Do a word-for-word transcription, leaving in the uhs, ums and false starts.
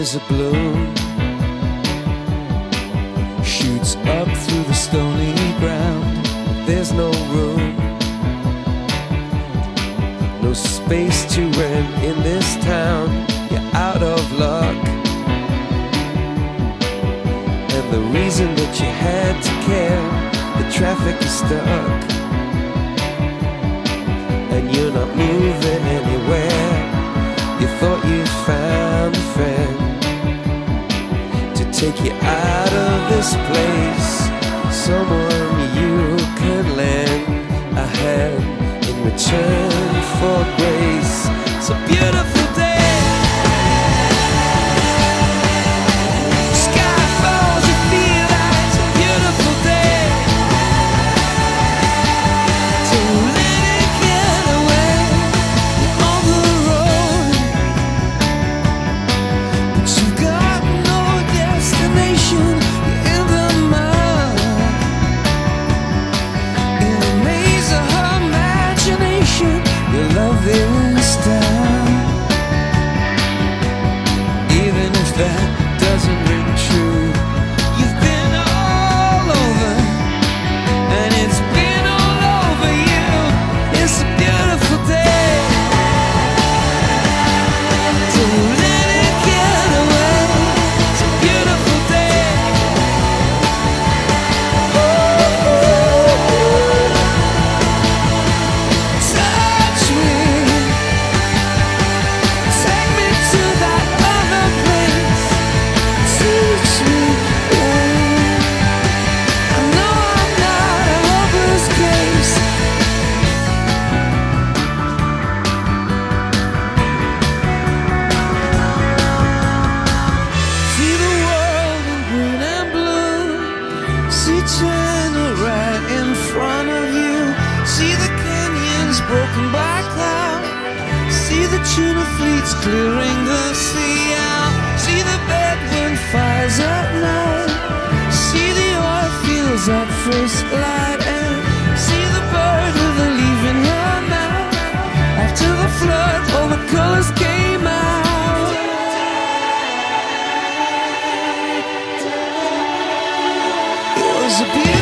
as a bloom shoots up through the stony ground. There's no room, no space to rent in this town. You're out of luck, and the reason that you had to care, the traffic is stuck, and you're not moving anywhere. You thought you found a friend to take you out of this place, someone you could lend a hand in return for grace. It's a beautiful day. Sky falls, you feel like it's a beautiful day. Don't let it get away. You're on the road, but you've got no destination. You're in the mud, in a maze of her imagination. Your love is down, even if that doesn't ring true. You've been all over, and it's been all over you. It's a beautiful day. Don't let it get away. It's a beautiful day. Touch me, take me to that other place. Teach me, oh, I know I'm not a hopeless case. See the world in green and blue. See China right in front of you. See the canyons broken by cloud. See the tuna fleets clearing the sea out. See the bedroom fires at night. See the oil fields at first light. And see the bird with a leaf in her mouth. After the flood, all the colors came out. It was a beautiful